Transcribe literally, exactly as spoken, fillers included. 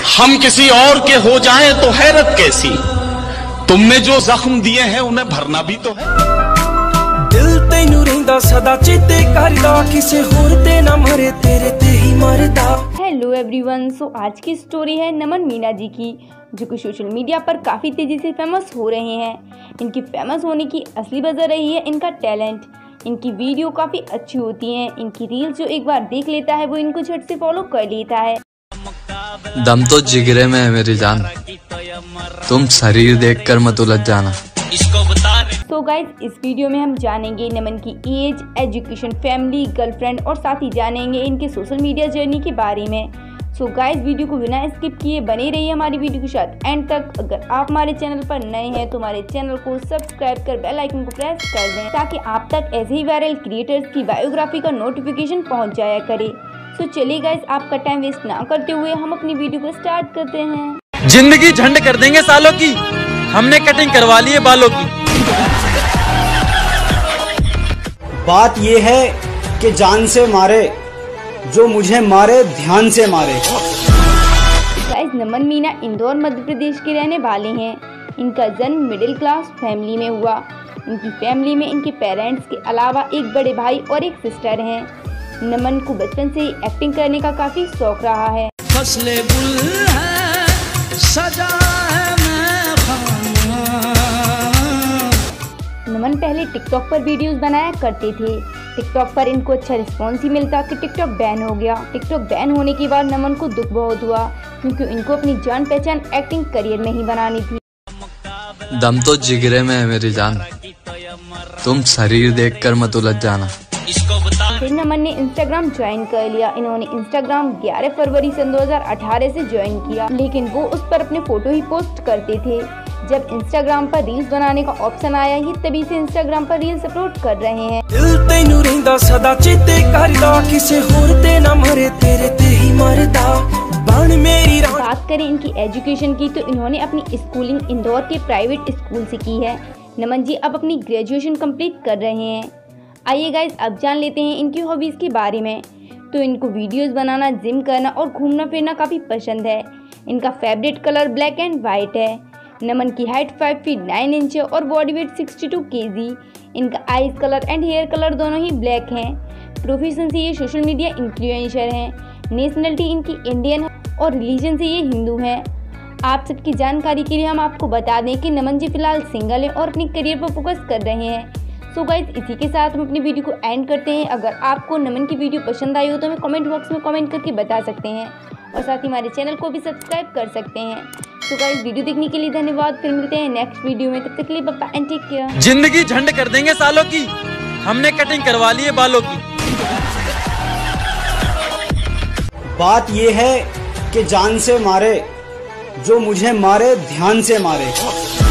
हम किसी और के हो जाएं तो हैरत कैसी, तुमने जो जख्म दिए हैं उन्हें भरना भी तो है। दिल तैनू रहिंदा सदा चेते करदा, किसे होर ते ना मरे तेरे ते ही मरदा। हेलो एवरीवन, सो आज की स्टोरी है नमन मीना जी की, जो कि सोशल मीडिया पर काफ़ी तेज़ी से फेमस हो रहे हैं। इनकी फेमस होने की असली वजह रही है इनका टैलेंट। इनकी वीडियो काफ़ी अच्छी होती हैं। इनकी रील्स जो एक बार देख लेता है वो इनको झट से फॉलो कर लेता है। दम तो जिगरे में है मेरी जान, तुम शरीर देखकर मत उलझ जाना। तो गाइज इस वीडियो में हम जानेंगे नमन की एज, एजुकेशन, फैमिली, गर्लफ्रेंड और साथ ही जानेंगे इनके सोशल मीडिया जर्नी के बारे में। सो गाइज वीडियो को बिना स्किप किए बने रहिए हमारी वीडियो के साथ एंड तक। अगर आप हमारे चैनल पर नए हैं तो हमारे चैनल को सब्सक्राइब कर बेल आइकन को प्रेस कर दें, ताकि आप तक ऐसे ही वायरल क्रिएटर्स की बायोग्राफी का नोटिफिकेशन पहुंच जाया करे। तो चलिए गाइज आपका टाइम वेस्ट ना करते हुए हम अपनी वीडियो को स्टार्ट करते हैं। जिंदगी झंड कर देंगे सालों की, हमने कटिंग करवा ली है बालों की। बात ये है कि जान से मारे, जो मुझे मारे ध्यान से मारे। गाइस नमन मीना इंदौर मध्य प्रदेश के रहने वाले हैं। इनका जन्म मिडिल क्लास फैमिली में हुआ। इनकी फैमिली में इनके पेरेंट्स के अलावा एक बड़े भाई और एक सिस्टर हैं। नमन को बचपन से ही एक्टिंग करने का काफ़ी शौक रहा है। फसले गुल है, सजा है मैं खाना। नमन पहले टिकटॉक पर वीडियोस बनाया करते थे। टिकटॉक पर इनको अच्छा रिस्पॉन्स ही मिलता कि टिकटॉक बैन हो गया। टिकटॉक बैन होने के बाद नमन को दुख बहुत हुआ, क्योंकि इनको अपनी जान पहचान एक्टिंग करियर में ही बनानी थी। दम तो जिगरे में है मेरी जान, तुम शरीर देखकर मत उलझ जाना। फिर नमन ने इंस्टाग्राम ज्वाइन कर लिया। इन्होंने इंस्टाग्राम ग्यारह फरवरी सन दो हज़ार अठारह से ज्वाइन किया, लेकिन वो उस पर अपने फोटो ही पोस्ट करते थे। जब इंस्टाग्राम पर रील्स बनाने का ऑप्शन आया ही तभी से इंस्टाग्राम पर रील्स अपलोड कर रहे हैं। दिल तैनू रहिंदा सदा चेते करदा, किसे होर ते ना मरे तेरे ते ही मरदा। बन मेरी बात करें इनकी एजुकेशन की तो इन्होंने अपनी स्कूलिंग इंदौर के प्राइवेट स्कूल से की है। नमन जी अब अपनी ग्रेजुएशन कंप्लीट कर रहे हैं। आइए गाइज अब जान लेते हैं इनकी हॉबीज़ के बारे में। तो इनको वीडियोस बनाना, जिम करना और घूमना फिरना काफ़ी पसंद है। इनका favourite colour black and white है। नमन की height five feet nine inch है और body weight sixty two KG. इनका eyes colour and hair colour दोनों ही ब्लैक हैं। प्रोफेशन से ये सोशल मीडिया इन्फ्लुएंसर हैं। नेशनलिटी इनकी इंडियन है और रिलीजन से ये हिंदू हैं। आप सबकी जानकारी के लिए हम आपको बता दें कि नमन जी फिलहाल सिंगल हैं और अपनी करियर पर फोकस कर रहे हैं। सो गाइज इसी के साथ हम अपनी वीडियो को एंड करते हैं। अगर आपको नमन की वीडियो पसंद आई हो तो हमें कमेंट बॉक्स में कमेंट करके बता सकते हैं और साथ ही हमारे चैनल को भी सब्सक्राइब कर सकते हैं। तो गाइस वीडियो देखने के लिए धन्यवाद। फिर मिलते हैं नेक्स्ट वीडियो में, तब तक के लिए बाय एंड टेक केयर। जिंदगी झंड कर देंगे सालों की, हमने कटिंग करवा ली है बालों की। बात ये है कि जान से मारे, जो मुझे मारे ध्यान से मारे।